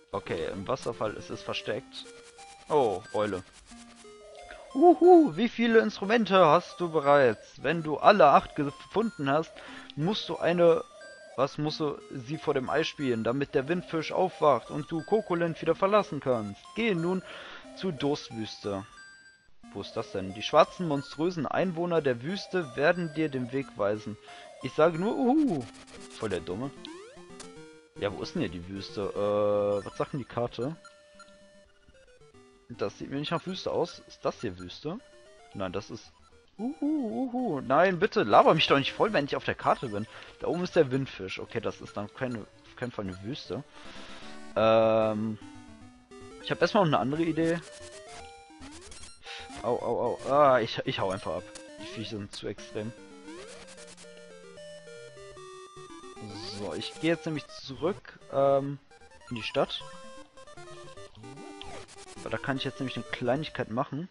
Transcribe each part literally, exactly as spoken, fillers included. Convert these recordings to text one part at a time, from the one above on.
Okay, im Wasserfall ist es versteckt. Oh, Eule. Uhu, wie viele Instrumente hast du bereits? Wenn du alle acht gefunden hast, musst du eine... Was musst du sie vor dem Eis spielen, damit der Windfisch aufwacht und du Kokolint wieder verlassen kannst? Gehe nun zur Durstwüste. Wo ist das denn? Die schwarzen, monströsen Einwohner der Wüste werden dir den Weg weisen. Ich sage nur, uhu. Voll der Dumme. Ja, wo ist denn hier die Wüste? Äh, was sagt denn die Karte? Das sieht mir nicht nach Wüste aus. Ist das hier Wüste? Nein, das ist... Uhu, uhu. Nein, bitte, laber mich doch nicht voll, wenn ich auf der Karte bin. Da oben ist der Windfisch. Okay, das ist dann keine, auf keinen Fall eine Wüste. Ähm... Ich habe erstmal noch eine andere Idee. Au, au, au. Ah, ich, ich hau einfach ab. Die Viecher sind zu extrem. So, ich gehe jetzt nämlich zurück ähm, in die Stadt. Weil da kann ich jetzt nämlich eine Kleinigkeit machen.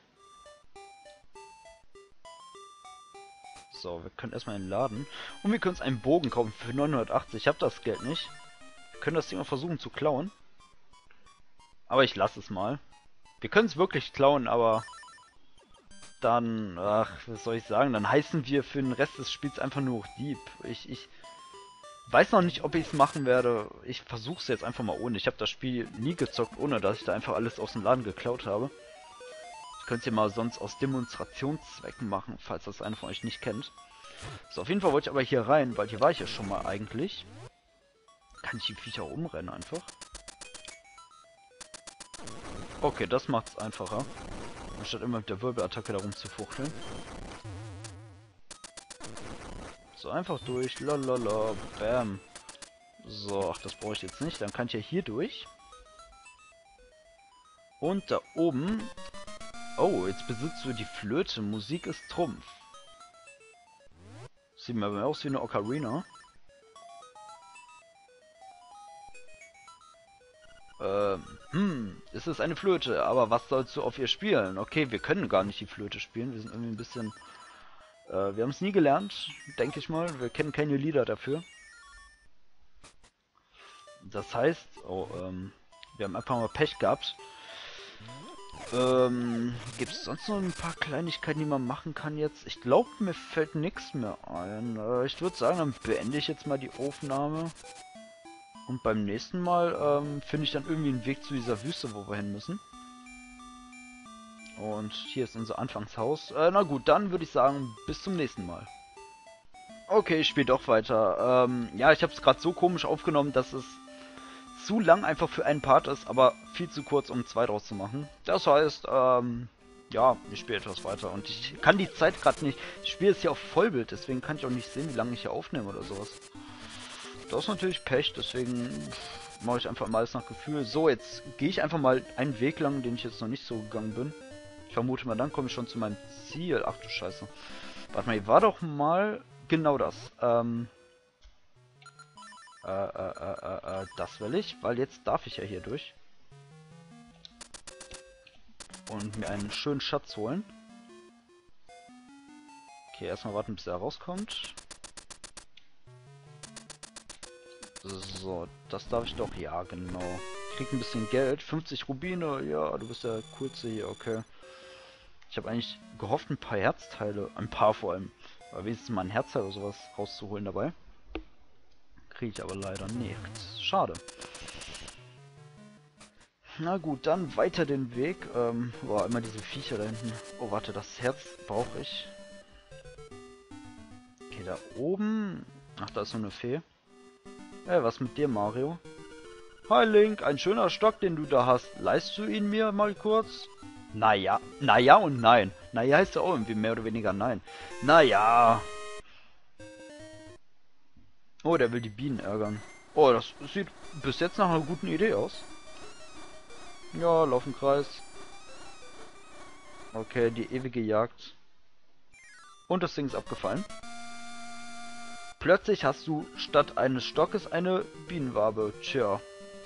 So, wir können erstmal einen Laden. Und wir können uns einen Bogen kaufen für neunhundertachtzig. Ich habe das Geld nicht. Wir können das Ding mal versuchen zu klauen. Aber ich lasse es mal. Wir können es wirklich klauen, aber... Dann, ach, was soll ich sagen? Dann heißen wir für den Rest des Spiels einfach nur Dieb. Ich, ich weiß noch nicht, ob ich es machen werde. Ich versuche es jetzt einfach mal ohne. Ich habe das Spiel nie gezockt, ohne dass ich da einfach alles aus dem Laden geklaut habe. Ich könnte es ja mal sonst aus Demonstrationszwecken machen, falls das einer von euch nicht kennt. So, auf jeden Fall wollte ich aber hier rein, weil hier war ich ja schon mal eigentlich. Kann ich die Viecher umrennen einfach? Okay, das macht es einfacher. Anstatt immer mit der Wirbelattacke darum zu fuchteln. So, einfach durch. Lalala. Bam. So, ach, das brauche ich jetzt nicht. Dann kann ich ja hier durch. Und da oben... Oh, jetzt besitzt du die Flöte. Musik ist Trumpf. Sieht mir aber aus wie eine Ocarina. Ähm, hm, es ist eine Flöte, aber was sollst du auf ihr spielen? Okay, wir können gar nicht die Flöte spielen. Wir sind irgendwie ein bisschen... Äh, wir haben es nie gelernt, denke ich mal. Wir kennen keine Lieder dafür. Das heißt, oh, ähm, wir haben einfach mal Pech gehabt. Ähm, gibt es sonst noch ein paar Kleinigkeiten, die man machen kann jetzt? Ich glaube, mir fällt nichts mehr ein. Äh, ich würde sagen, dann beende ich jetzt mal die Aufnahme. Und beim nächsten Mal ähm, finde ich dann irgendwie einen Weg zu dieser Wüste, wo wir hin müssen. Und hier ist unser Anfangshaus. Äh, na gut, dann würde ich sagen, bis zum nächsten Mal. Okay, ich spiele doch weiter. Ähm, ja, ich habe es gerade so komisch aufgenommen, dass es zu lang einfach für einen Part ist, aber viel zu kurz, um zwei draus zu machen. Das heißt, ähm, ja, ich spiele etwas weiter. Und ich kann die Zeit gerade nicht... Ich spiele es hier auf Vollbild, deswegen kann ich auch nicht sehen, wie lange ich hier aufnehme oder sowas. Das ist natürlich Pech, deswegen mache ich einfach mal alles nach Gefühl. So, jetzt gehe ich einfach mal einen Weg lang, den ich jetzt noch nicht so gegangen bin. Ich vermute mal, dann komme ich schon zu meinem Ziel. Ach du Scheiße. Warte mal, hier war doch mal genau das. Ähm, äh, äh, äh, äh, das will ich, weil jetzt darf ich ja hier durch. Und mir einen schönen Schatz holen. Okay, erstmal warten, bis er rauskommt. So, das darf ich doch. Ja, genau. Ich krieg ein bisschen Geld. fünfzig Rubine. Ja, du bist der Coolste hier. Okay. Ich habe eigentlich gehofft, ein paar Herzteile. Ein paar vor allem. Aber wenigstens mal ein Herzteil oder sowas rauszuholen dabei. Kriege ich aber leider nichts. Schade. Na gut, dann weiter den Weg. Ähm, boah, immer diese Viecher da hinten. Oh, warte, das Herz brauche ich. Okay, da oben. Ach, da ist so eine Fee. Hey, was mit dir, Mario? Hi Link, ein schöner Stock, den du da hast. Leihst du ihn mir mal kurz? Naja, naja und nein. Naja heißt ja auch irgendwie mehr oder weniger nein. Naja. Oh, der will die Bienen ärgern. Oh, das sieht bis jetzt nach einer guten Idee aus. Ja, lauf im Kreis. Okay, die ewige Jagd. Und das Ding ist abgefallen. Plötzlich hast du statt eines Stockes eine Bienenwabe. Tja.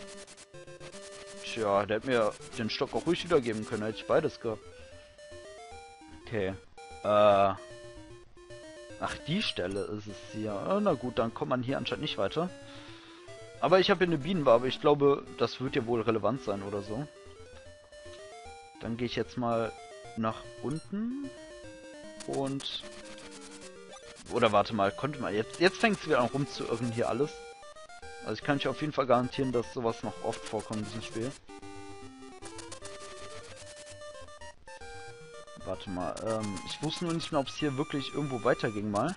Tja, der hätte mir den Stock auch ruhig wiedergeben können, hätte ich beides gehabt. Okay. Äh. Ach, die Stelle ist es hier. Na gut, dann kommt man hier anscheinend nicht weiter. Aber ich habe hier eine Bienenwabe. Ich glaube, das wird ja wohl relevant sein oder so. Dann gehe ich jetzt mal nach unten. Und... Oder warte mal, konnte man... Jetzt, jetzt fängt es wieder an rumzuirren hier alles. Also ich kann euch auf jeden Fall garantieren, dass sowas noch oft vorkommt in diesem Spiel. Warte mal, ähm, ich wusste nur nicht mehr, ob es hier wirklich irgendwo weiterging mal.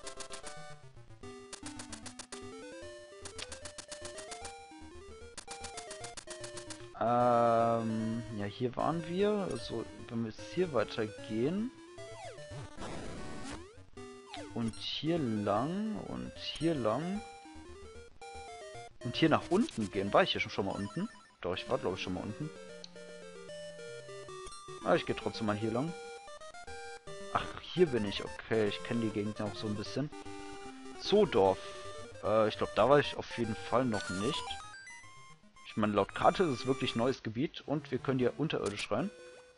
Ähm, ja, hier waren wir. Also, wenn wir jetzt hier weitergehen. Und hier lang und hier lang. Und hier nach unten gehen. War ich hier schon, schon mal unten? Doch, ich war glaube ich schon mal unten. Ah, ich gehe trotzdem mal hier lang. Ach, hier bin ich. Okay, ich kenne die Gegend auch so ein bisschen. Zoodorf. Äh, ich glaube, da war ich auf jeden Fall noch nicht. Ich meine, laut Karte ist es wirklich neues Gebiet. Und wir können hier unterirdisch rein.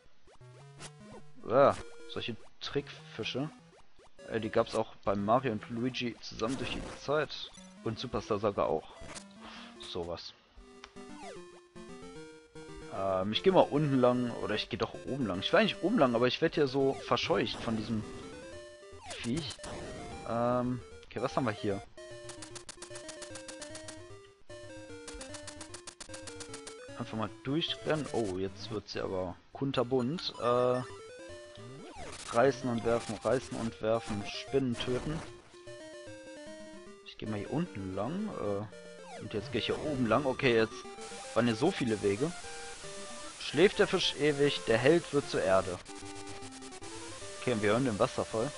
Ah, solche Trickfische. Äh, die gab es auch bei Mario und Luigi zusammen durch die Zeit. Und Superstar Saga auch. Sowas. Ähm, ich gehe mal unten lang. Oder ich gehe doch oben lang. Ich will eigentlich oben lang, aber ich werde ja so verscheucht von diesem Viech. Ähm, okay, was haben wir hier? Einfach mal durchrennen. Oh, jetzt wird sie aber kunterbunt. Äh, reißen und werfen, reißen und werfen, Spinnen töten. Ich gehe mal hier unten lang. Äh, und jetzt gehe ich hier oben lang. Okay, jetzt waren hier so viele Wege. Schläft der Fisch ewig, der Held wird zur Erde. Okay, und wir hören den Wasserfall.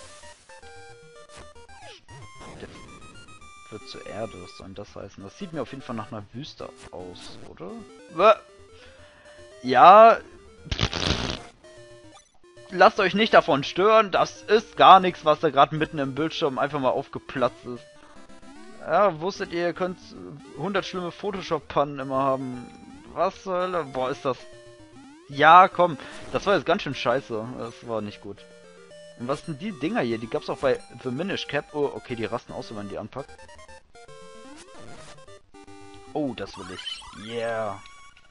Der wird zur Erde, was soll denn das heißen? Das sieht mir auf jeden Fall nach einer Wüste aus, oder? Ja, lasst euch nicht davon stören, das ist gar nichts, was da gerade mitten im Bildschirm einfach mal aufgeplatzt ist. Ja, wusstet ihr, ihr könnt hundert schlimme Photoshop-Pannen immer haben. Was zur Hölle? Boah, ist das... Ja, komm, das war jetzt ganz schön scheiße. Das war nicht gut. Und was sind die Dinger hier? Die gab's auch bei The Minish Cap. Oh, okay, die rasten aus, wenn man die anpackt. Oh, das will ich. Yeah.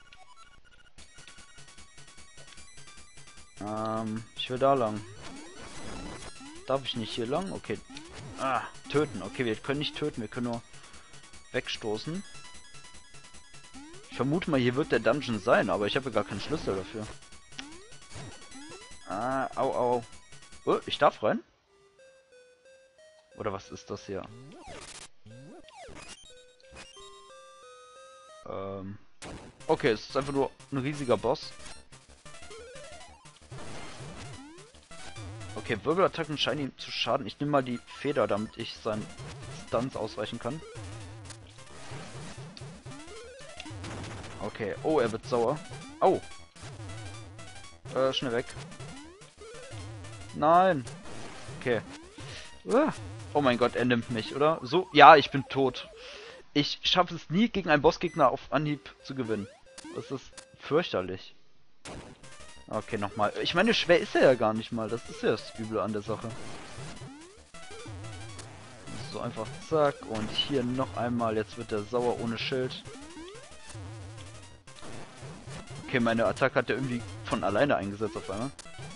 Ähm, ich will da lang. Darf ich nicht hier lang? Okay. Ah, töten. Okay, wir können nicht töten, wir können nur wegstoßen. Ich vermute mal, hier wird der Dungeon sein, aber ich habe gar keinen Schlüssel dafür. Ah, au, au. Oh, ich darf rein? Oder was ist das hier? Ähm. Okay, es ist einfach nur ein riesiger Boss. Okay, Wirbelattacken scheinen ihm zu schaden. Ich nehme mal die Feder, damit ich seinen Stunts ausweichen kann. Okay, oh, er wird sauer. Au! Äh, schnell weg. Nein! Okay. Uh. Oh mein Gott, er nimmt mich, oder? So, ja, ich bin tot. Ich schaffe es nie, gegen einen Bossgegner auf Anhieb zu gewinnen. Das ist fürchterlich. Okay, nochmal. Ich meine, schwer ist er ja gar nicht mal. Das ist ja das Üble an der Sache. So, einfach zack. Und hier noch einmal. Jetzt wird er sauer ohne Schild. Okay, meine Attacke hat er irgendwie von alleine eingesetzt auf einmal.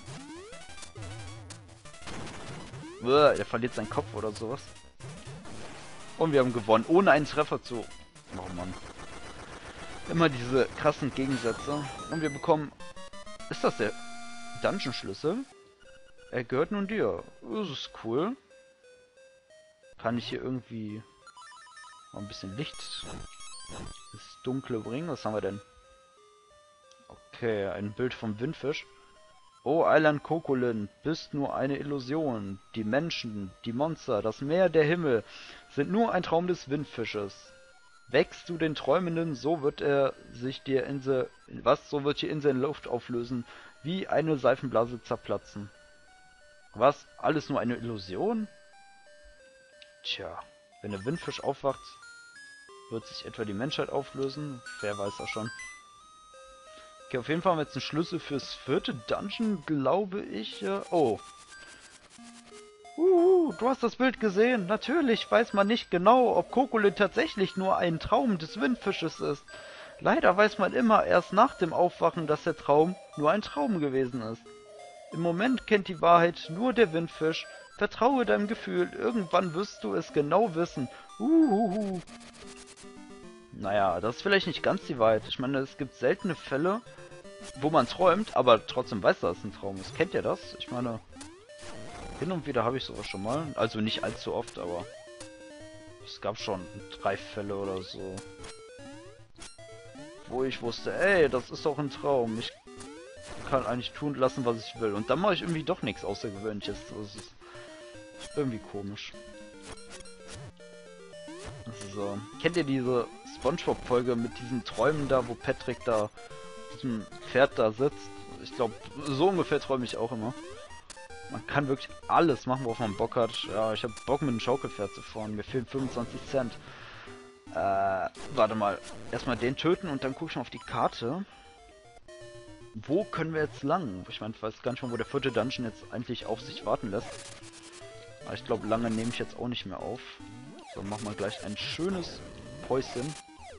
Uah, der verliert seinen Kopf oder sowas. Und wir haben gewonnen, ohne einen Treffer zu... Oh Mann. Immer diese krassen Gegensätze. Und wir bekommen... Ist das der Dungeon-Schlüssel? Er gehört nun dir. Das ist cool. Kann ich hier irgendwie mal ein bisschen Licht ins Dunkle bringen? Was haben wir denn? Okay, ein Bild vom Windfisch. Oh, Eiland Kokolin, bist nur eine Illusion. Die Menschen, die Monster, das Meer, der Himmel sind nur ein Traum des Windfisches. Wächst du den Träumenden, so wird er sich die Insel, was, so wird die Insel in Luft auflösen, wie eine Seifenblase zerplatzen. Was? Alles nur eine Illusion? Tja, wenn der Windfisch aufwacht, wird sich etwa die Menschheit auflösen? Wer weiß das schon. Okay, auf jeden Fall haben wir jetzt einen Schlüssel fürs vierte Dungeon, glaube ich. Oh. Uh, du hast das Bild gesehen. Natürlich weiß man nicht genau, ob Kokole tatsächlich nur ein Traum des Windfisches ist. Leider weiß man immer erst nach dem Aufwachen, dass der Traum nur ein Traum gewesen ist. Im Moment kennt die Wahrheit nur der Windfisch. Vertraue deinem Gefühl, irgendwann wirst du es genau wissen. Uhuhu. Naja, das ist vielleicht nicht ganz die Wahrheit. Ich meine, es gibt seltene Fälle, wo man träumt, aber trotzdem weiß, dass es ein Traum ist. Kennt ihr das? Ich meine, hin und wieder habe ich sowas schon mal. Also nicht allzu oft, aber es gab schon drei Fälle oder so, wo ich wusste, ey, das ist doch ein Traum. Ich kann eigentlich tun lassen, was ich will. Und dann mache ich irgendwie doch nichts Außergewöhnliches. Das ist irgendwie komisch. So. Kennt ihr diese SpongeBob-Folge mit diesen Träumen da, wo Patrick da auf diesem Pferd da sitzt? Ich glaube, so ungefähr träume ich auch immer. Man kann wirklich alles machen, worauf man Bock hat. Ja, ich habe Bock, mit einem Schaukelpferd zu fahren. Mir fehlen fünfundzwanzig Cent. Äh, warte mal. Erstmal den töten und dann gucke ich mal auf die Karte. Wo können wir jetzt lang? Ich meine, ich weiß gar nicht mal, wo der vierte Dungeon jetzt eigentlich auf sich warten lässt. Aber ich glaube, lange nehme ich jetzt auch nicht mehr auf. So, machen wir gleich ein schönes Päuschen.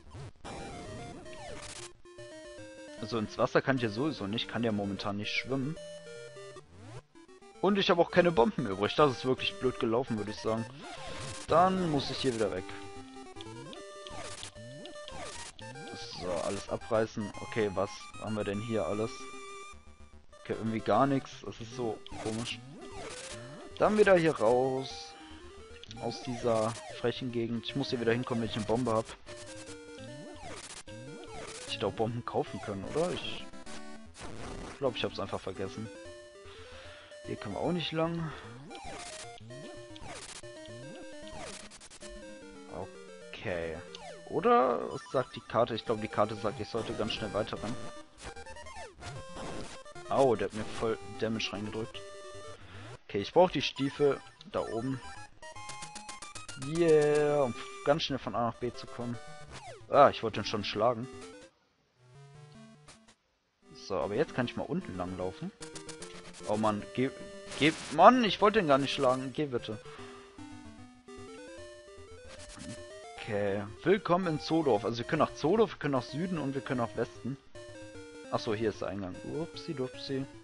Also ins Wasser kann ich ja sowieso nicht. Kann ja momentan nicht schwimmen. Und ich habe auch keine Bomben übrig. Das ist wirklich blöd gelaufen, würde ich sagen. Dann muss ich hier wieder weg. So, alles abreißen. Okay, was haben wir denn hier alles? Okay, irgendwie gar nichts. Das ist so komisch. Dann wieder hier raus. Aus dieser frechen Gegend. Ich muss hier wieder hinkommen, wenn ich eine Bombe habe. Ich hätte auch Bomben kaufen können, oder? Ich glaube, ich habe es einfach vergessen. Hier können wir auch nicht lang. Okay. Oder was sagt die Karte? Ich glaube, die Karte sagt, ich sollte ganz schnell weiter rennen. Au, der hat mir voll Damage reingedrückt. Okay, ich brauche die Stiefel da oben. Yeah, um ganz schnell von A nach B zu kommen. Ah, ich wollte ihn schon schlagen. So, aber jetzt kann ich mal unten lang laufen. Oh Mann, geh, geh, Mann, ich wollte ihn gar nicht schlagen. Geh bitte. Okay, willkommen in Zoodorf. Also wir können nach Zoodorf, wir können nach Süden und wir können nach Westen. Achso, hier ist der Eingang. Upsi, dupsi.